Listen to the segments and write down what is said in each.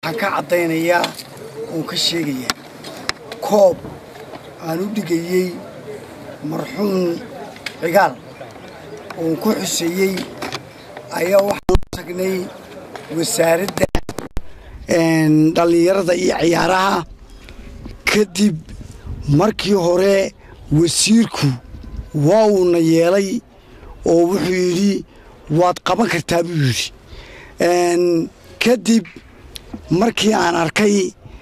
ka cadaynaya oo ka sheegaya koob aan u dhigayay marxuum cigaal oo ku xuseeyay ayaa waxaan tagnay wasaaradda dhalinyarada iyo ciyaaraha kadib markii hore wasiirku waa uuna yeelay oo wuxuu yidhi waad qaban kartaa buu yidhi kadib markii aan arkay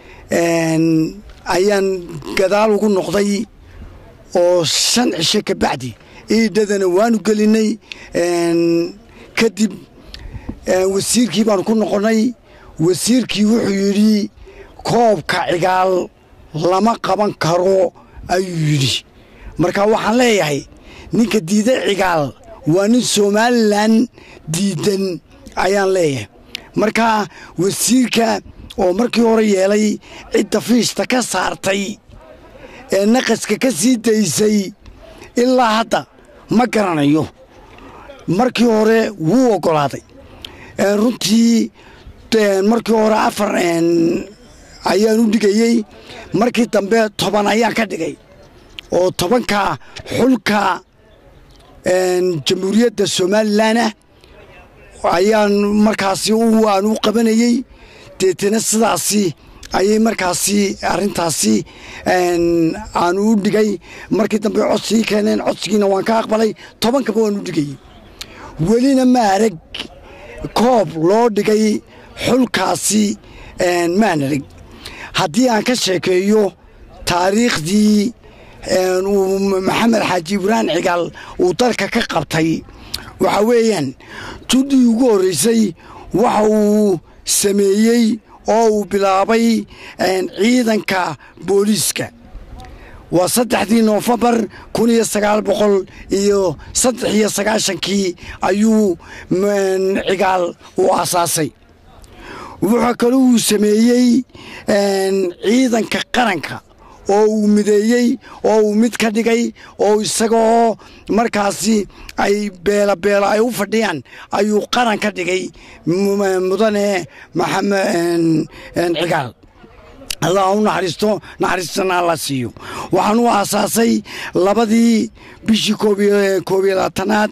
ayaan gadaal ugu noqday oo 5 cisho ka bacdi iidadana waanu gelinay kadib wasiirkii baan ku noqonay wasiirkii wuxuu yidhi koobka cigaal lama qaban karo ayuu yidhi marka waxaan leeyahay ninka diiday cigaal waa nin Somaliland diidan ayaan leeyahay marka wasiirka oo markii hore yeelay cidda fiista ka saartay naqaska ka sii daysay ilaa hadda ma garanayo markii hore wuu ogolaaday runtii markii hore 4 ayaan u dhigayay markii dambe 10 ayaan ka dhigay oo 10ka xulka jamhuuriyadda Somaliland ayaan markaasi aan u qabanayay deetana sidaasi ayay markaasi arintaasi aan u dhigay markii dambe codsi keeneen codsigiina waan ka aqbalay 10 kaba waan u dhigay welina ma arag koob loo dhigay xulkaasi ma arag haddii aan ka sheekeeyo taariikhdii maxamed xaaji ibraan cigaal uu dalka ka qabtay waxa weeyaan tudii ugu horeysay waxa uu sameeyey oo uu bilaabay ciidanka booliiska waa 3 Noofambar 1993 ayuu cigaal u asaasay wuxuu kale uu sameeyey ciidanka qaranka oo uu mideeyay oo uu mid ka dhigay oo isagoo markaasi ay beela ay u fadhiyaan ayuu qaran ka dhigay mudane maxamed cigaal Allah u naxariistana la siiyo waxaan u aasaasay 2 bishii 1994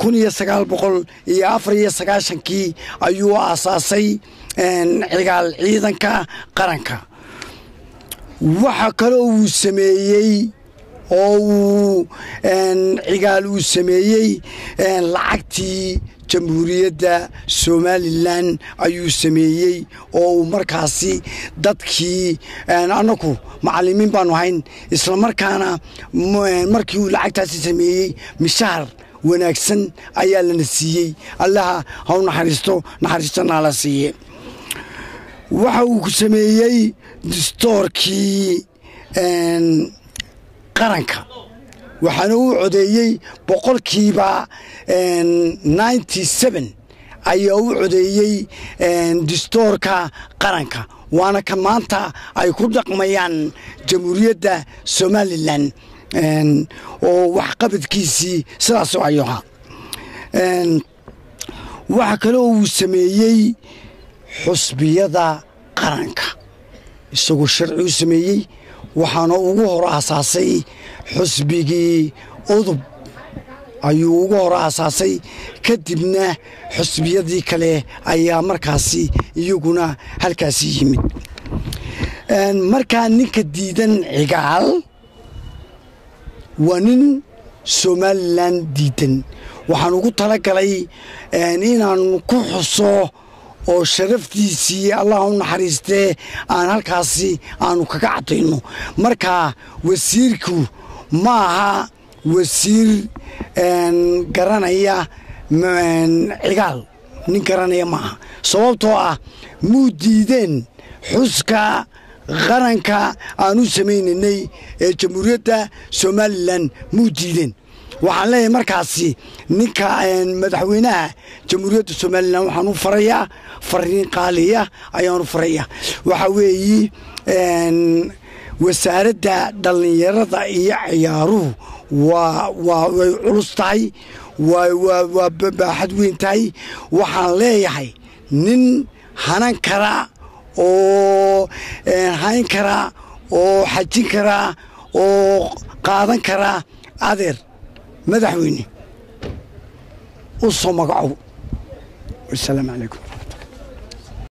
ayuu aasaasay cigaal ciidanka qaranka waxa kale uu sameeyay oo uu cigaal uu sameeyay lacagtii jamhuuriyadda Somaliland ayuu sameeyay oo markaasi dadkii anaku macallimiin baanu hayn isla markaana markii uu lacagtaasi sameeyay mishaar wanaagsan ayaa lana siiyey allaha ha u naxariistana la siiyey waxa uu sameeyay dastuurkii qaranka waxaana uu codeeyay boqolkiiba 97 ayaa uu codeeyay dastuurka qaranka waana ka maanta ay ku dhaqmayaan jamhuuriyadda Somaliland oo wax qabadkiisii sidaas oo ayaha waxa kale oo uu sameeyay xusbiyada qaranka isagoo sharci u sameeyay waxaana ugu hor aasaasay xusbigii udub ayuu ugu hor aasaasay kadibna xusbiyadii kale ayaa markaasi iyaguna halkaasi yimid markaa ninka diidan cigaal waa nin Somaliland diidan waxaan ugu talagalay inaan ku xuso oo sharaftiisii Allah u naxariistee aan halkaasi aanu kaga cadayno marka wasiirku ma aha wasiir garanaya cigaal nin garanaya ma aha sababtoo ah muu diideen xuska qaranka aanu sameynay ee jamhuuriyadda Somaliland muu diideen waxaan leeyahay markaasi ninka madaxweynaha jamhuuriyadda Somaliland waxaan u farayaa fariin qaaliya ayaan u farayaa waxa weeye wasaaradda dhalinyarada iyo ciyaaruhu way culus tahay waa baaxad weyn tahay waxaan leeyahay nin hanan kara oo hayn karaa oo xajin karaa oo qaadan karaa adeer madaxweyne u soo magacow. Wassalaamu calaykum.